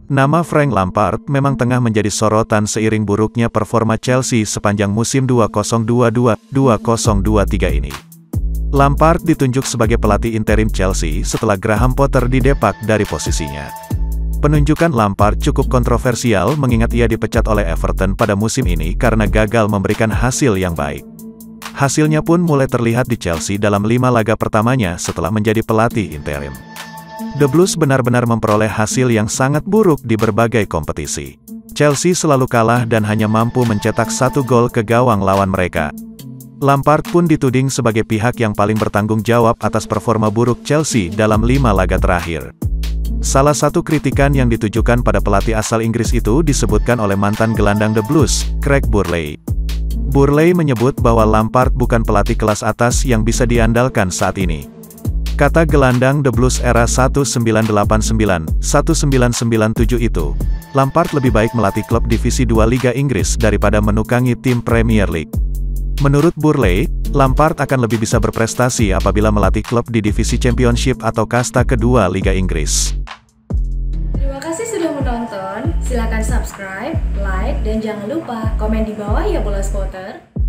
Nama Frank Lampard memang tengah menjadi sorotan seiring buruknya performa Chelsea sepanjang musim 2022-2023 ini. Lampard ditunjuk sebagai pelatih interim Chelsea setelah Graham Potter didepak dari posisinya. Penunjukan Lampard cukup kontroversial mengingat ia dipecat oleh Everton pada musim ini karena gagal memberikan hasil yang baik. Hasilnya pun mulai terlihat di Chelsea dalam 5 laga pertamanya setelah menjadi pelatih interim. The Blues benar-benar memperoleh hasil yang sangat buruk di berbagai kompetisi. Chelsea selalu kalah dan hanya mampu mencetak 1 gol ke gawang lawan mereka. Lampard pun dituding sebagai pihak yang paling bertanggung jawab atas performa buruk Chelsea dalam 5 laga terakhir. Salah satu kritikan yang ditujukan pada pelatih asal Inggris itu disebutkan oleh mantan gelandang The Blues, Craig Burley. Burley menyebut bahwa Lampard bukan pelatih kelas atas yang bisa diandalkan saat ini. Kata gelandang The Blues era 1989-1997 itu, Lampard lebih baik melatih klub divisi 2 Liga Inggris daripada menukangi tim Premier League. Menurut Burley, Lampard akan lebih bisa berprestasi apabila melatih klub di divisi Championship atau kasta kedua Liga Inggris. Terima kasih sudah menonton, silakan subscribe, like, dan jangan lupa komen di bawah ya Bola Spotter.